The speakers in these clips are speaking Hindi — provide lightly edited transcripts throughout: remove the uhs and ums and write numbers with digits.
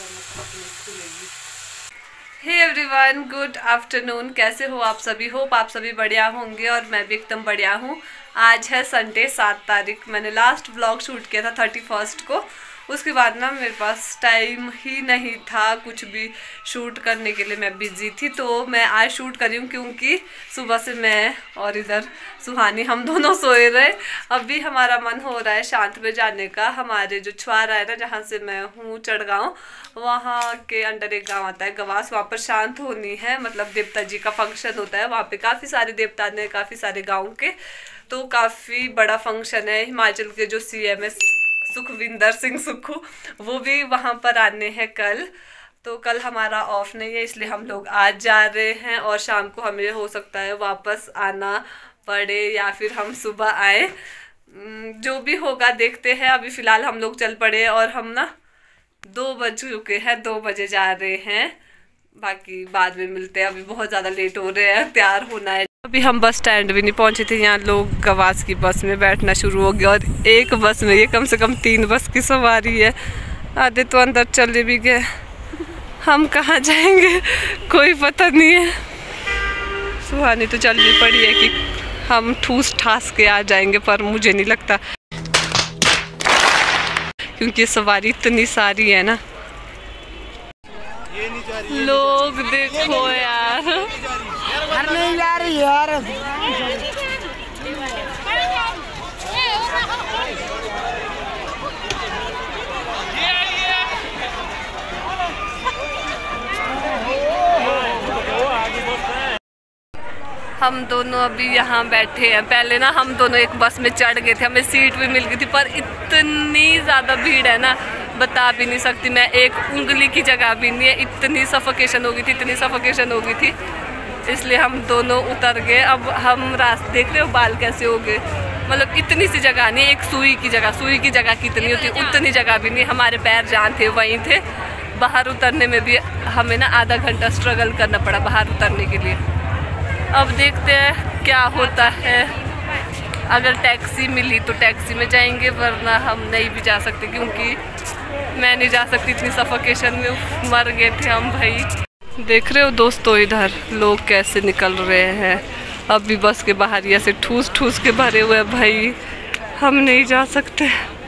Hey everyone, good afternoon. कैसे हो आप सभी? होप आप सभी बढ़िया होंगे और मैं भी एकदम बढ़िया हूँ। आज है संडे 7 तारीख। मैंने लास्ट व्लॉग शूट किया था 31 को। उसके बाद ना मेरे पास टाइम ही नहीं था कुछ भी शूट करने के लिए, मैं बिजी थी। तो मैं आज शूट कर रही हूँ क्योंकि सुबह से मैं और इधर सुहानी हम दोनों सोए रहे। अभी हमारा मन हो रहा है शांत में जाने का। हमारे जो छुआरा है ना, जहाँ से मैं हूँ चढ़गांव, वहाँ के अंडर एक गांव आता है गवास, वहाँ पर शांत होनी है। मतलब देवता जी का फंक्शन होता है वहाँ पे। काफ़ी सारे देवता ने, काफ़ी सारे गाँव के, तो काफ़ी बड़ा फंक्शन है। हिमाचल के जो CM है सुखविंदर सिंह सुक्खू, वो भी वहाँ पर आने हैं कल। तो कल हमारा ऑफ नहीं है, इसलिए हम लोग आज जा रहे हैं और शाम को हमें हो सकता है वापस आना पड़े या फिर हम सुबह आए। जो भी होगा देखते हैं। अभी फ़िलहाल हम लोग चल पड़े और हम ना 2 बज चुके हैं, 2 बजे जा रहे हैं। बाकी बाद में मिलते हैं, अभी बहुत ज़्यादा लेट हो रहे हैं, तैयार होना है। अभी हम बस स्टैंड भी नहीं पहुंचे थे, यहाँ लोग गवास की बस में बैठना शुरू हो गया। और एक बस में ये कम से कम 3 बस की सवारी है। आधे तो अंदर चले भी गए, हम कहाँ जाएंगे कोई पता नहीं है। सुहानी तो चल भी पड़ी है कि हम ठूस ठास के आ जाएंगे, पर मुझे नहीं लगता क्योंकि सवारी इतनी सारी है ना। लोग देखो यार, नहीं जा रही यार। हम दोनों अभी यहाँ बैठे हैं। पहले ना हम दोनों एक बस में चढ़ गए थे, हमें सीट भी मिल गई थी, पर इतनी ज़्यादा भीड़ है ना, बता भी नहीं सकती मैं। एक उंगली की जगह भी नहीं है, इतनी सफोकेशन हो गई थी, इतनी सफोकेशन हो गई थी। इसलिए हम दोनों उतर गए। अब हम रास्ते देख रहे हो बाल कैसे हो गए। मतलब इतनी सी जगह नहीं है, एक सुई की जगह कितनी होती, उतनी जगह भी नहीं। हमारे पैर जहाँ थे वहीं थे। बाहर उतरने में भी हमें ना आधा घंटा स्ट्रगल करना पड़ा बाहर उतरने के लिए। अब देखते हैं क्या होता है। अगर टैक्सी मिली तो टैक्सी में जाएंगे, वरना हम नहीं भी जा सकते क्योंकि मैं नहीं जा सकती, इतनी सफोकेशन में मर गए थे हम भाई। देख रहे हो दोस्तों इधर लोग कैसे निकल रहे हैं। अभी बस के बाहर ऐसे ठूस ठूस के भरे हुए हैं भाई, हम नहीं जा सकते।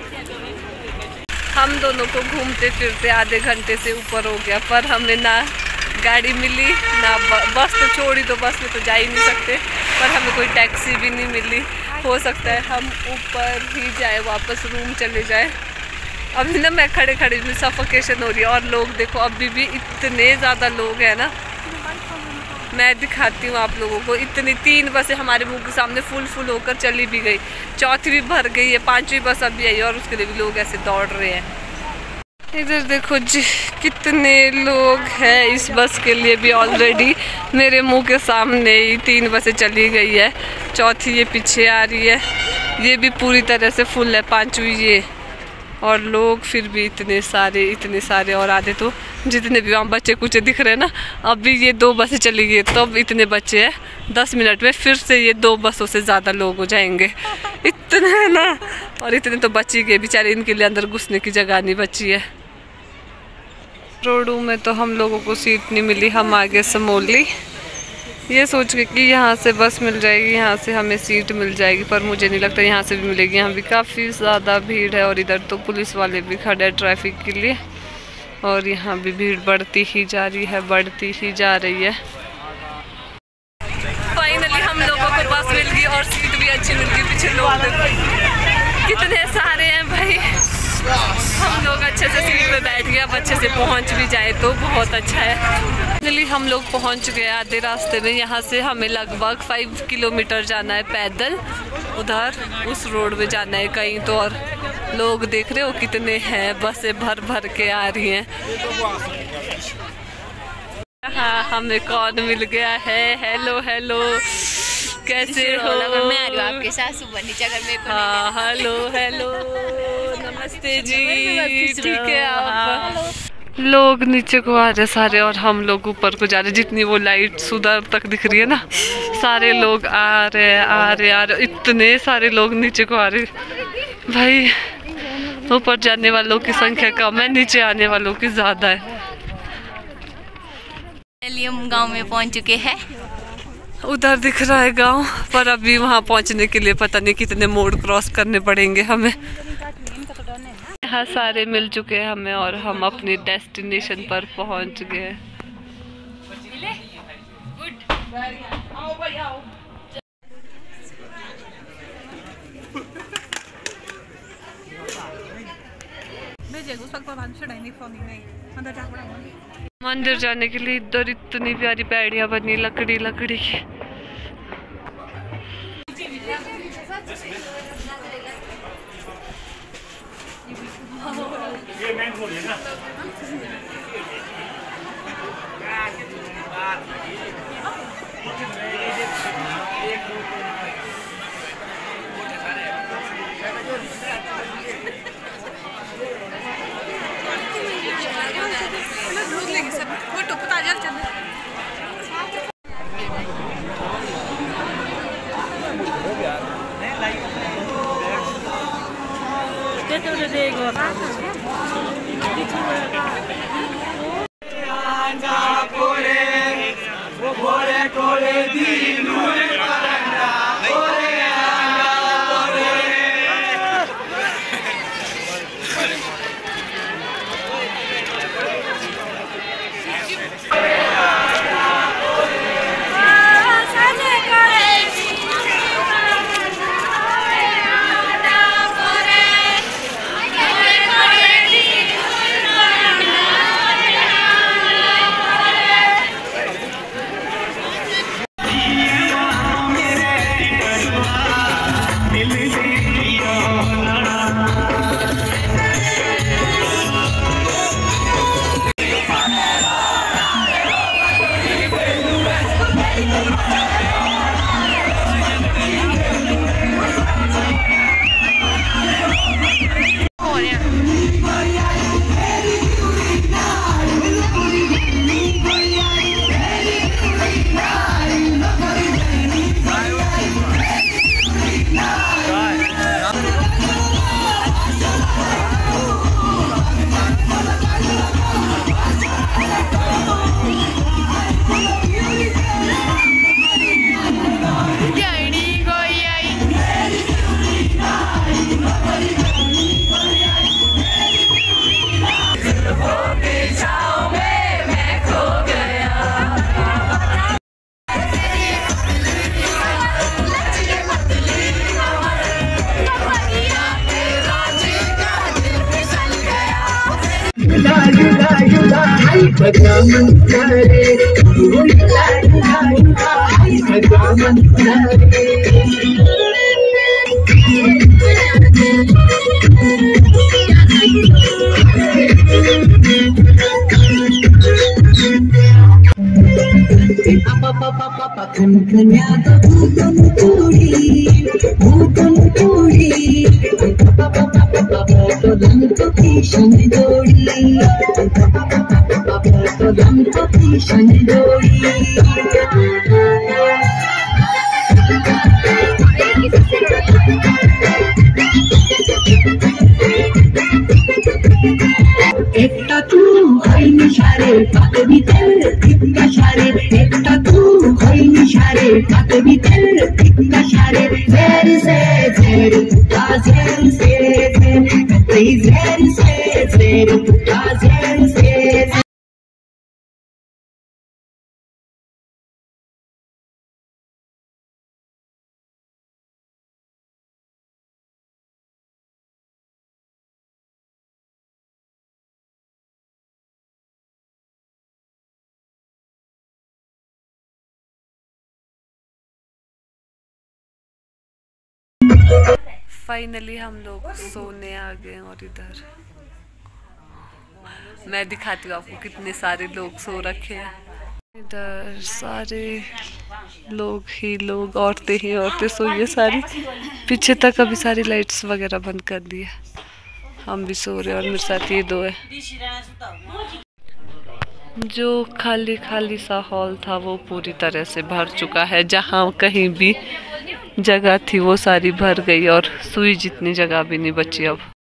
हम दोनों को घूमते फिरते आधे घंटे से ऊपर हो गया, पर हमें ना गाड़ी मिली ना बस तो छोड़ी, तो बस में तो जा ही नहीं सकते, पर हमें कोई टैक्सी भी नहीं मिली। हो सकता है हम ऊपर ही जाए, वापस रूम चले जाए। अभी ना मैं खड़े खड़े भी सफोकेशन हो रही है। और लोग देखो अभी भी इतने ज़्यादा लोग हैं ना, मैं दिखाती हूँ आप लोगों को। इतनी 3 बसें हमारे मुंह के सामने फुल होकर चली भी गई, 4थी भी भर गई है, 5वीं बस अभी आई और उसके लिए भी लोग ऐसे दौड़ रहे हैं। इधर देखो जी कितने लोग हैं। इस बस के लिए भी ऑलरेडी मेरे मुंह के सामने ही 3 बसें चली गई है, 4थी ये पीछे आ रही है, ये भी पूरी तरह से फुल है, 5वीं ये। और लोग फिर भी इतने सारे और आधे तो जितने भी वहाँ बच्चे कुछ दिख रहे हैं ना, अभी ये 2 बसें चली गई तो अब इतने बच्चे हैं, 10 मिनट में फिर से ये 2 बसों से ज़्यादा लोग हो जाएंगे। इतने ना, और इतने तो बची गए बेचारे, इनके लिए अंदर घुसने की जगह नहीं बची है। रोडू में तो हम लोगों को सीट नहीं मिली। हम आगे समोली ये सोच के कि यहाँ से बस मिल जाएगी, यहाँ से हमें सीट मिल जाएगी, पर मुझे नहीं लगता यहाँ से भी मिलेगी। यहाँ भी काफ़ी ज़्यादा भीड़ है और इधर तो पुलिस वाले भी खड़े हैं ट्रैफिक के लिए। और यहाँ भी भीड़ बढ़ती ही जा रही है। फाइनली हम लोगों को बस मिल गई और सीट भी अच्छी मिल गई। पीछे लोग कितने सारे हैं भाई। हम लोग अच्छे से सीट पे बैठ गए, अब अच्छे से पहुंच भी जाए तो बहुत अच्छा है। फाइनली हम लोग पहुंच गए आधे रास्ते में। यहाँ से हमें लगभग 5 किलोमीटर जाना है पैदल, उधर उस रोड में जाना है कहीं तो। और लोग देख रहे हो कितने हैं, बसें भर के आ रही हैं। हाँ, हमें कौन मिल गया है। हेलो कैसे हो? मैं आ रही हूँ आपके साथ सुबह नीचे, अगर मेरे को हाँ, हेलो नमस्ते जी। ठीक है आप? लोग नीचे को आ रहे सारे और हम लोग ऊपर को जा रहे। जितनी वो लाइट उधर तक दिख रही है ना, सारे लोग आ रहे। इतने सारे लोग नीचे को आ रहे भाई। ऊपर जाने वालों की संख्या कम है, नीचे आने वालों की ज्यादा है। हम गांव में पहुंच चुके हैं। उधर दिख रहा है गांव, पर अभी वहां पहुंचने के लिए पता नहीं कितने मोड़ क्रॉस करने पड़ेंगे हमें। यहाँ सारे मिल चुके हैं हमें और हम अपनी डेस्टिनेशन पर पहुंच गए। मंदिर जाने के लिए इधर इतनी प्यारी पैड़ियाँ बनी लकड़ी लकड़ी की। फाइनली हम लोग सोने आ गए और इधर मैं दिखाती हूँ आपको कितने सारे लोग सो रखे हैं। इधर सारे लोग ही लोग, औरतें ही औरतें सोई है सारी। पीछे तक अभी सारी लाइट्स वगैरह बंद कर दी है। हम भी सो रहे हैं और मेरे साथ ये दो है। जो खाली खाली सा हॉल था वो पूरी तरह से भर चुका है। जहाँ कहीं भी जगह थी वो सारी भर गई और सुई जितनी जगह भी नहीं बची अब।